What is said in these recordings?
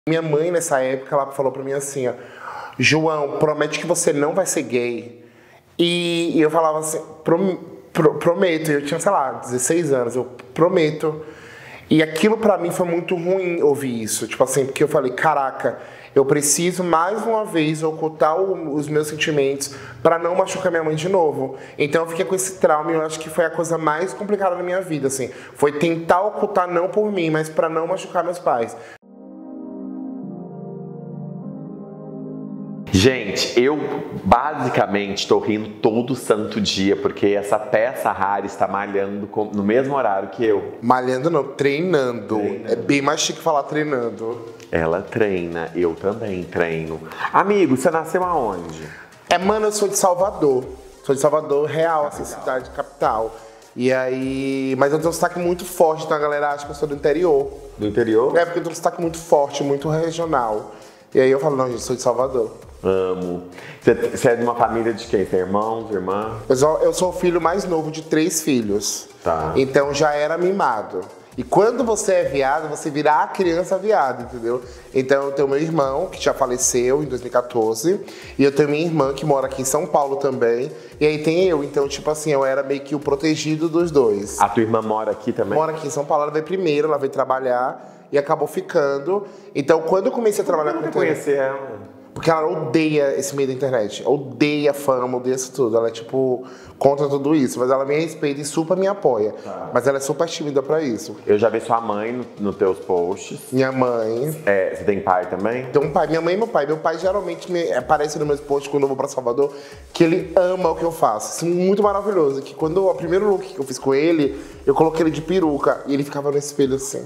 Minha mãe, nessa época, ela falou pra mim assim, ó, João, promete que você não vai ser gay. E eu falava assim, prometo. Eu tinha, sei lá, 16 anos, eu prometo. E aquilo pra mim foi muito ruim ouvir isso. Tipo assim, porque eu falei, caraca, eu preciso mais uma vez ocultar os meus sentimentos pra não machucar minha mãe de novo. Então eu fiquei com esse trauma e eu acho que foi a coisa mais complicada da minha vida, assim. Foi tentar ocultar não por mim, mas pra não machucar meus pais. Gente, eu basicamente tô rindo todo santo dia, porque essa peça rara está malhando no mesmo horário que eu. Malhando não, treinando. É bem mais chique falar treinando. Ela treina, eu também treino. Amigo, você nasceu aonde? Mano, eu sou de Salvador. Sou de Salvador, real, assim, cidade capital. E aí... Mas eu tenho um sotaque muito forte, então a galera acha que eu sou do interior. Do interior? É, porque eu tenho um sotaque muito forte, muito regional. E aí eu falo, não, gente, sou de Salvador. Amo. Você é de uma família de quem? Você tem irmãos, irmã? Eu sou o filho mais novo de 3 filhos. Tá. Então já era mimado. E quando você é viado, você vira a criança viada, entendeu? Então eu tenho meu irmão, que já faleceu em 2014. E eu tenho minha irmã, que mora aqui em São Paulo também. E aí tem eu. Então, tipo assim, eu era meio que o protegido dos dois. A tua irmã mora aqui também? Mora aqui em São Paulo. Ela veio primeiro, ela veio trabalhar e acabou ficando. Então, quando eu comecei a trabalhar com internet... conhecer ela? Porque ela odeia esse meio da internet. Odeia fama, odeia isso tudo. Ela é, tipo, contra tudo isso. Mas ela me respeita e super me apoia. Tá. Mas ela é super tímida pra isso. Eu já vi sua mãe nos teus posts. Minha mãe. Você tem pai também? Tem um pai. Minha mãe e meu pai. Meu pai geralmente aparece nos meus posts quando eu vou pra Salvador, que ele ama o que eu faço. Isso é muito maravilhoso. Que quando o primeiro look que eu fiz com ele, eu coloquei ele de peruca. E ele ficava no espelho assim.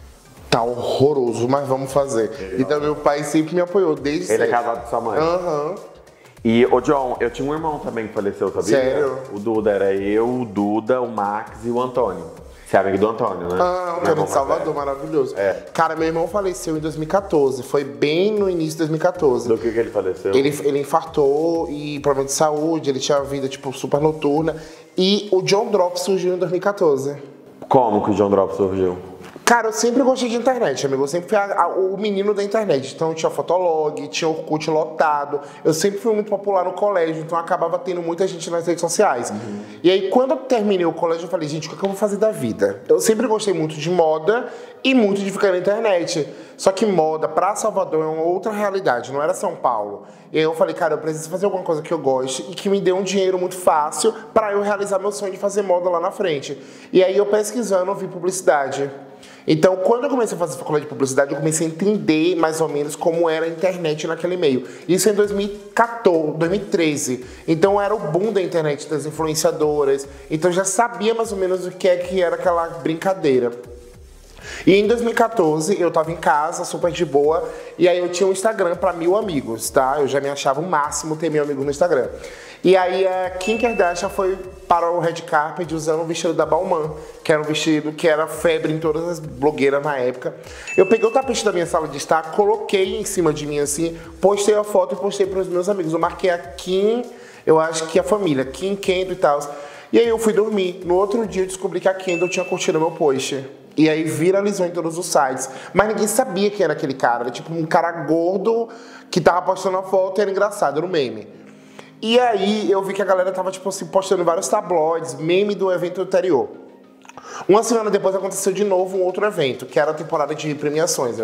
Tá horroroso, mas vamos fazer. Então meu pai sempre me apoiou, desde Ele é casado com sua mãe? Aham. E, ô John, eu tinha um irmão também que faleceu, sabia? Sério? O Duda, era eu, o Duda, o Max e o Antônio. Você é amigo do Antônio, né? Ah, o Antônio de Salvador, maravilhoso. É. Cara, meu irmão faleceu em 2014, foi bem no início de 2014. Do que ele faleceu? Ele infartou e problema de saúde, ele tinha uma vida, tipo, super noturna. E o John Drop surgiu em 2014. Como que o John Drop surgiu? Cara, eu sempre gostei de internet, amigo. Eu sempre fui o menino da internet. Então tinha Fotolog, tinha Orkut lotado. Eu sempre fui muito popular no colégio, então acabava tendo muita gente nas redes sociais. E aí, quando eu terminei o colégio, eu falei, gente, o que eu vou fazer da vida? Eu sempre gostei muito de moda e muito de ficar na internet. Só que moda, pra Salvador, é uma outra realidade, não era São Paulo. E aí eu falei, cara, eu preciso fazer alguma coisa que eu goste e que me dê um dinheiro muito fácil pra eu realizar meu sonho de fazer moda lá na frente. E aí, eu pesquisando, eu vi publicidade. Então, quando eu comecei a fazer faculdade de publicidade, eu comecei a entender mais ou menos como era a internet naquele meio. Isso em 2014, 2013. Então, era o boom da internet, das influenciadoras. Então, eu já sabia mais ou menos o que era aquela brincadeira. E em 2014, eu tava em casa, super de boa, e aí eu tinha um Instagram pra 1000 amigos, tá? Eu já me achava o máximo ter 1000 amigos no Instagram. E aí a Kim Kardashian foi para o red carpet usando o vestido da Balmain, que era um vestido que era febre em todas as blogueiras na época. Eu peguei o tapete da minha sala de estar, coloquei em cima de mim assim, postei a foto e postei para os meus amigos. Eu marquei a Kim, eu acho que a família, Kim, Kendall e tal. E aí eu fui dormir. No outro dia eu descobri que a Kendall tinha curtido meu post. E aí viralizou em todos os sites. Mas ninguém sabia quem era aquele cara. Era tipo um cara gordo que tava postando a foto e era engraçado, era um meme. E aí eu vi que a galera tava tipo assim, postando vários tabloides, meme do evento anterior. Uma semana depois aconteceu de novo um outro evento, que era a temporada de premiações.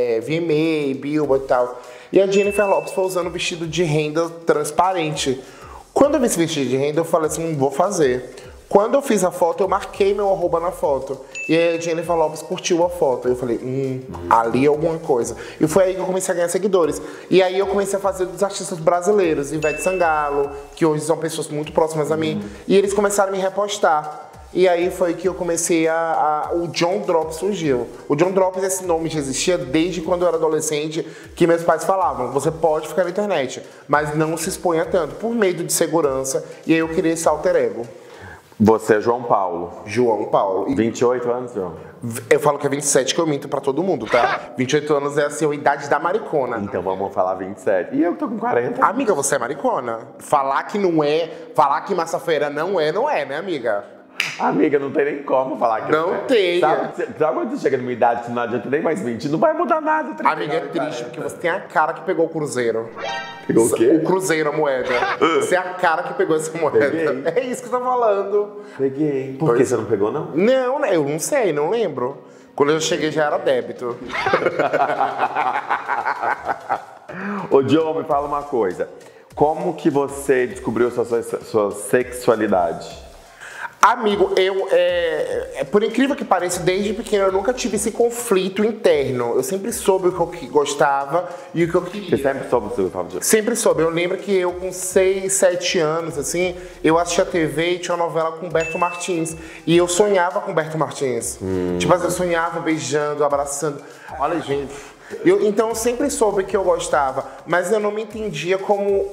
VMA, Billboard e tal. E a Jennifer Lopez foi usando um vestido de renda transparente. Quando eu vi esse vestido de renda, eu falei assim, vou fazer. Quando eu fiz a foto, eu marquei meu arroba na foto. E aí a Jennifer Lopez curtiu a foto. Eu falei, ali é alguma coisa. E foi aí que eu comecei a ganhar seguidores. E aí eu comecei a fazer dos artistas brasileiros, Ivete Sangalo, que hoje são pessoas muito próximas a mim. E eles começaram a me repostar. E aí foi que eu comecei o John Drop surgiu. O John Drop, esse nome já existia desde quando eu era adolescente, que meus pais falavam, você pode ficar na internet, mas não se exponha tanto, por medo de segurança. E aí eu queria esse alter ego. Você é João Paulo. João Paulo. 28 anos, João? Eu falo que é 27 que eu minto pra todo mundo, tá? 28 anos é assim, a idade da maricona. Então vamos falar 27. E eu que tô com 40. Amiga, você é maricona. Falar que não é, falar que massa-feira não é, né, amiga? Amiga, não tem nem como falar que Não tem. Sabe quando você chega numa idade que não adianta nem mais mentir? Não vai mudar nada. Amiga, é triste, porque você tem a cara que pegou o cruzeiro. Pegou o quê? O cruzeiro, a moeda. Você é a cara que pegou essa moeda. Peguei. É isso que eu tô falando. Peguei. Por que você não pegou, não? Não, eu não sei, não lembro. Quando eu cheguei já era débito. Ô, John, me fala uma coisa. Como que você descobriu sua sexualidade? Amigo, por incrível que pareça, desde pequeno eu nunca tive esse conflito interno. Eu sempre soube o que eu gostava e o que eu queria. Você sempre soube o que você gostava de... Sempre soube. Eu lembro que eu com 6, 7 anos, assim, eu assistia TV e tinha uma novela com Humberto Martins. E eu sonhava com Humberto Martins. Tipo assim, eu sonhava beijando, abraçando. Olha, gente... Então eu sempre soube que eu gostava, mas eu não me entendia como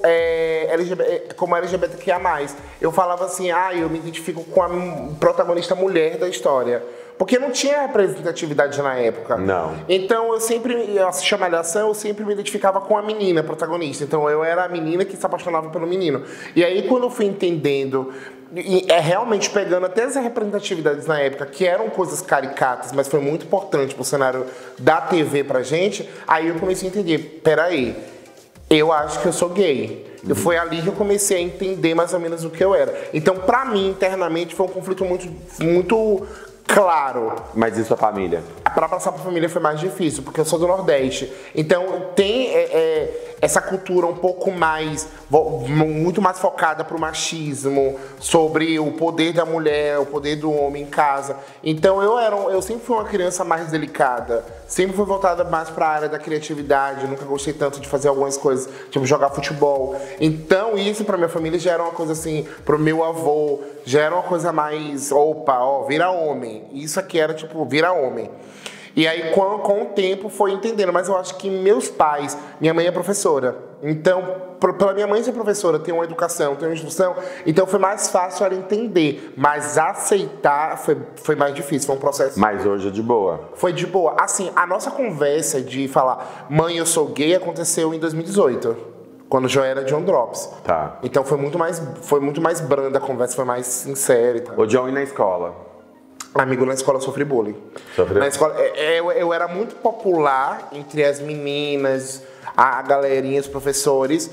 LGBTQIA+. Eu falava assim, eu me identifico com a protagonista mulher da história. Porque não tinha representatividade na época. Não. Então eu assistia Malhação, eu sempre me identificava com a menina protagonista. Então eu era a menina que se apaixonava pelo menino. E aí quando eu fui entendendo... realmente pegando até as representatividades na época, que eram coisas caricatas, mas foi muito importante pro cenário da TV pra gente, aí eu comecei a entender, peraí, eu acho que eu sou gay. E foi ali que eu comecei a entender mais ou menos o que eu era. Então, pra mim, internamente, foi um conflito muito claro. Mas e sua família? Pra passar pra família foi mais difícil, porque eu sou do Nordeste. Então tem essa cultura um pouco mais, muito mais focada pro machismo, sobre o poder da mulher, o poder do homem em casa. Então eu sempre fui uma criança mais delicada, sempre fui voltada mais pra área da criatividade, nunca gostei tanto de fazer algumas coisas, tipo jogar futebol. Então isso pra minha família já era uma coisa assim, pro meu avô, já era uma coisa mais, vira homem. Isso aqui era tipo, vira homem. E aí, com o tempo, foi entendendo. Mas eu acho que meus pais... Minha mãe é professora. Então, pela minha mãe ser professora, ter uma educação, ter uma instrução... Então, foi mais fácil ela entender. Mas aceitar foi mais difícil. Foi um processo... Mas hoje é de boa. Foi de boa. Assim, a nossa conversa de falar... Mãe, eu sou gay, aconteceu em 2018. Quando já era John Drops. Tá. Então, foi muito mais branda a conversa. Foi mais sincera e tal. Ô, John, e na escola? Amigo, na escola eu sofri bullying. Sofreu? Na escola, eu era muito popular entre as meninas, a galerinha, os professores.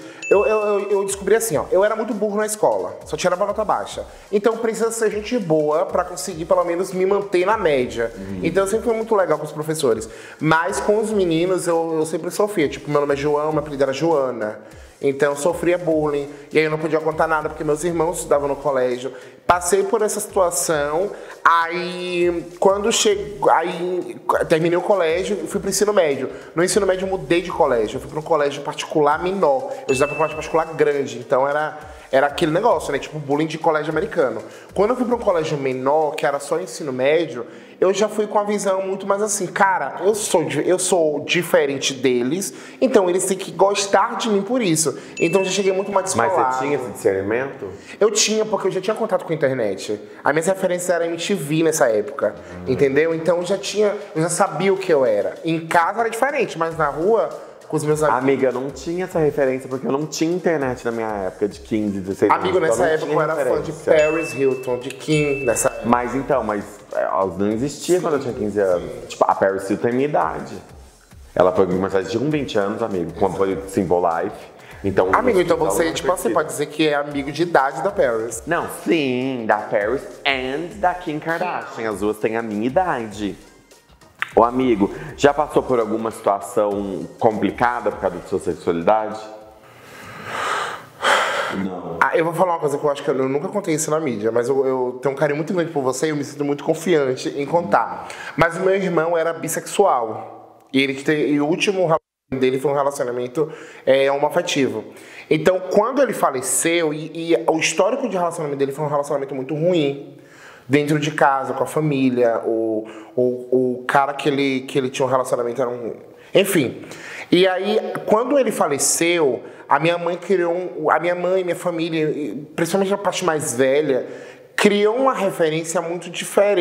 Eu descobri assim, eu era muito burro na escola, só tirava nota baixa. Então precisa ser gente boa pra conseguir pelo menos me manter na média. Então eu sempre fui muito legal com os professores. Mas com os meninos eu sempre sofria. Tipo, meu nome é João, meu apelido era Joana. Então eu sofria bullying, e aí eu não podia contar nada porque meus irmãos estudavam no colégio. Passei por essa situação, aí terminei o colégio e fui pro ensino médio. No ensino médio eu mudei de colégio, eu fui para um colégio particular menor. Eu estudava para um colégio particular grande, então era aquele negócio, né? Tipo bullying de colégio americano. Quando eu fui para um colégio menor, que era só ensino médio, eu já fui com a visão muito mais assim, cara, eu sou diferente deles, então eles têm que gostar de mim por isso. Então eu já cheguei muito mais descolado. Mas você tinha esse discernimento? Eu tinha, porque eu já tinha contato com a internet. As minhas referências eram MTV nessa época, entendeu? Então eu já sabia o que eu era. Em casa era diferente, mas na rua... com os meus amigos. Amiga, eu não tinha essa referência porque eu não tinha internet na minha época de 15, 16 anos. Amigo, nessa época eu era fã de Paris Hilton, de Kim, nessa época. Mas não existia quando eu tinha 15 anos. Tipo, a Paris Hilton é minha idade. Ela foi começar a existir com 20 anos, amigo, quando foi Simple Life. Então, amigo, então você, tipo assim, pode dizer que é amigo de idade da Paris. Não, sim, da Paris e da Kim Kardashian. As duas têm a minha idade. Ô amigo, já passou por alguma situação complicada por causa da sua sexualidade? Não. Eu vou falar uma coisa que eu acho que eu nunca contei isso na mídia, mas eu tenho um carinho muito grande por você e eu me sinto muito confiante em contar. Mas o meu irmão era bissexual. E o último relacionamento dele foi um relacionamento homoafetivo. Então, quando ele faleceu, e o histórico de relacionamento dele foi um relacionamento muito ruim. Dentro de casa, com a família, o cara que ele tinha um relacionamento era um... Enfim. E aí, quando ele faleceu, a minha mãe minha família, principalmente a parte mais velha, criou uma referência muito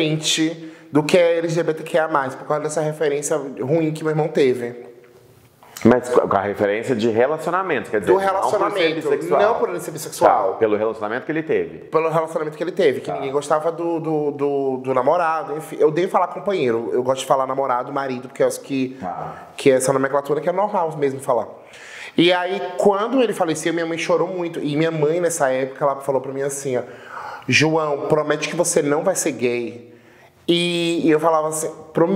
diferente do que é LGBTQIA+, por causa dessa referência ruim que meu irmão teve. Mas com a referência de relacionamento, quer dizer, Do relacionamento, não por ele ser bissexual. Tá, pelo relacionamento que ele teve. Pelo relacionamento que ele teve, que ninguém gostava do namorado, enfim. Eu devo falar companheiro, eu gosto de falar namorado, marido, porque eu acho que é essa nomenclatura que é normal mesmo falar. E aí, quando ele faleceu, minha mãe chorou muito. E minha mãe, nessa época, ela falou pra mim assim, ó, João, promete que você não vai ser gay. E eu falava assim,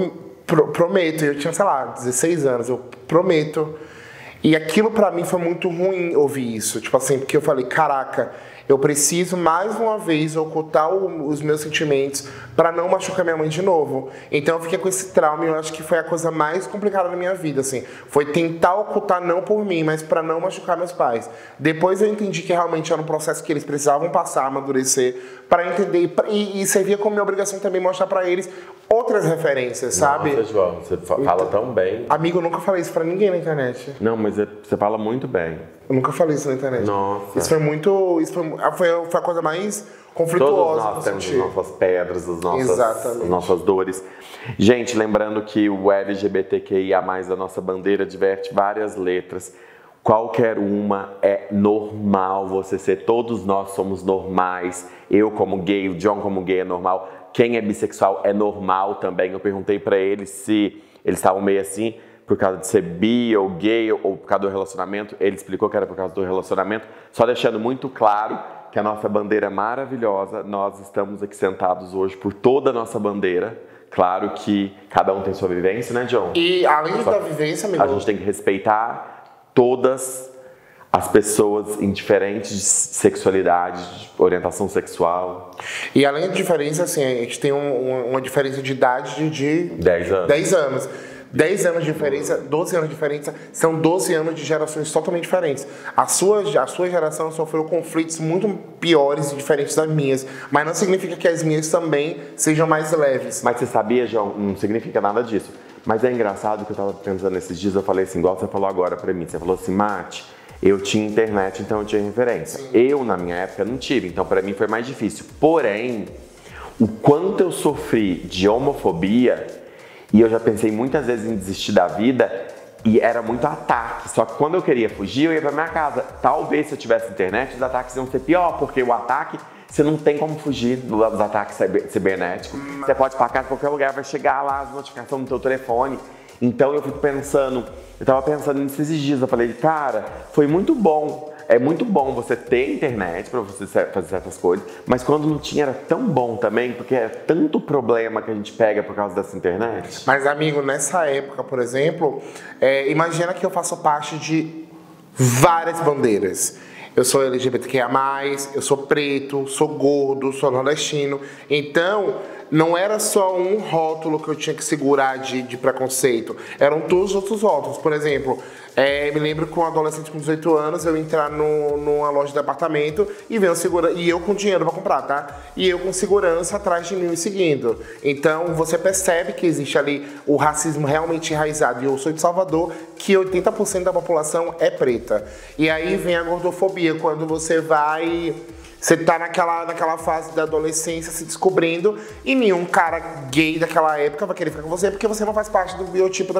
prometo. Eu tinha, sei lá, 16 anos, eu prometo. E aquilo pra mim foi muito ruim ouvir isso. Tipo assim, porque eu falei, caraca, eu preciso mais uma vez ocultar os meus sentimentos pra não machucar minha mãe de novo. Então eu fiquei com esse trauma e eu acho que foi a coisa mais complicada da minha vida, assim. Foi tentar ocultar não por mim, mas pra não machucar meus pais. Depois eu entendi que realmente era um processo que eles precisavam passar, amadurecer, pra entender. E servia como minha obrigação também mostrar pra eles outras referências, sabe? Nossa, João, você fala tão bem. Amigo, eu nunca falei isso pra ninguém na internet. Não, mas você fala muito bem. Eu nunca falei isso na internet. Nossa. Isso foi muito... foi a coisa mais conflituosa. Todos nós temos as nossas pedras, as Exatamente. nossas dores. Gente, lembrando que o LGBTQIA+, da nossa bandeira, diverte várias letras. Qualquer uma é normal você ser. Todos nós somos normais. Eu como gay, o John como gay é normal. Quem é bissexual é normal também. Eu perguntei pra eles se eles estavam meio assim por causa de ser bi ou gay ou por causa do relacionamento. Ele explicou que era por causa do relacionamento, só deixando muito claro que a nossa bandeira é maravilhosa. Nós estamos aqui sentados hoje por toda a nossa bandeira. Claro que cada um tem sua vivência, né, John? E além da vivência, amigo, a gente tem que respeitar todas as pessoas em diferentes sexualidades, de orientação sexual. E além da diferença, assim, a gente tem uma diferença de idade de 10 anos. 10 anos. 10 anos de diferença, 12 anos de diferença, são 12 anos de gerações totalmente diferentes. A sua geração sofreu conflitos muito piores e diferentes das minhas, mas não significa que as minhas também sejam mais leves. Mas você sabia, João, não significa nada disso. Mas é engraçado que eu tava pensando esses dias, eu falei assim, igual você falou agora pra mim, você falou assim, Mate, eu tinha internet, então eu tinha referência. Sim. Eu, na minha época, não tive, então pra mim foi mais difícil. Porém, o quanto eu sofri de homofobia, e eu já pensei muitas vezes em desistir da vida, e era muito ataque. Só que quando eu queria fugir, eu ia pra minha casa. Talvez se eu tivesse internet, os ataques iam ser pior, porque o ataque, você não tem como fugir dos ataques cibernéticos. Você pode ir pra casa, qualquer lugar, vai chegar lá as notificações no teu telefone. Então eu fico pensando, eu tava pensando nisso esses dias, eu falei, cara, foi muito bom. É muito bom você ter internet para você fazer certas coisas, mas quando não tinha era tão bom também, porque é tanto problema que a gente pega por causa dessa internet. Mas, amigo, nessa época, por exemplo, imagina que eu faço parte de várias bandeiras. Eu sou LGBTQIA+, eu sou preto, sou gordo, sou nordestino. Então, não era só um rótulo que eu tinha que segurar de preconceito. Eram todos os outros rótulos. Por exemplo, me lembro que um adolescente com 18 anos, eu entrar numa loja de apartamento e ver um segurança, e eu com dinheiro para comprar, tá? E eu com segurança atrás de mim me seguindo. Então, você percebe que existe ali o racismo realmente enraizado. E eu sou de Salvador, que 80% da população é preta. E aí vem a gordofobia, quando você vai... Você tá naquela fase da adolescência se descobrindo e nenhum cara gay daquela época vai querer ficar com você porque você não faz parte do biotipo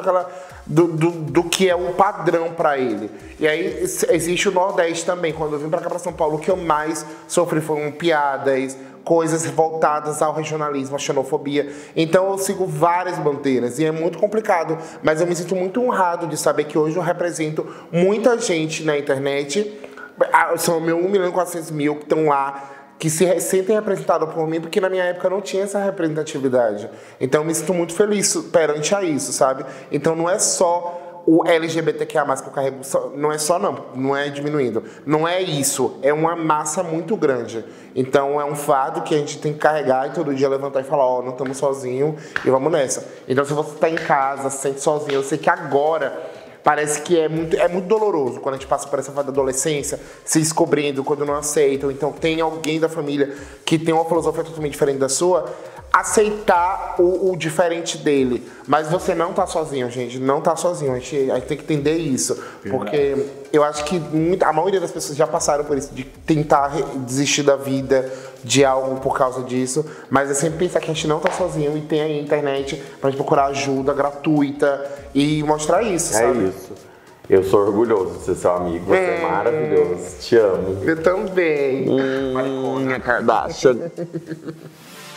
do que é o padrão pra ele. E aí existe o Nordeste também. Quando eu vim pra cá, pra São Paulo, o que eu mais sofri foram piadas, coisas voltadas ao regionalismo, à xenofobia. Então eu sigo várias bandeiras e é muito complicado, mas eu me sinto muito honrado de saber que hoje eu represento muita gente na internet. São 1.400.000 que estão lá, que se sentem representados por mim, porque na minha época não tinha essa representatividade. Então eu me sinto muito feliz perante a isso, sabe? Então não é só o LGBTQIA+, que eu carrego, não é só não é diminuindo. Não é isso, é uma massa muito grande. Então é um fardo que a gente tem que carregar e todo dia levantar e falar, não estamos sozinhos e vamos nessa. Então se você está em casa, se sente sozinho, eu sei que agora... Parece que é muito doloroso quando a gente passa por essa fase da adolescência, se descobrindo quando não aceita, ou então tem alguém da família que tem uma filosofia totalmente diferente da sua, aceitar o diferente dele. Mas você não tá sozinho, gente, não tá sozinho, a gente tem que entender isso. Porque eu acho que a maioria das pessoas já passaram por isso, de tentar desistir da vida, de algo por causa disso, mas é sempre pensar que a gente não tá sozinho e tem aí a internet pra gente procurar ajuda gratuita e mostrar isso, sabe? É isso. Eu sou orgulhoso de ser seu amigo, você é maravilhoso. Te amo. Eu também. Minha Kardashian.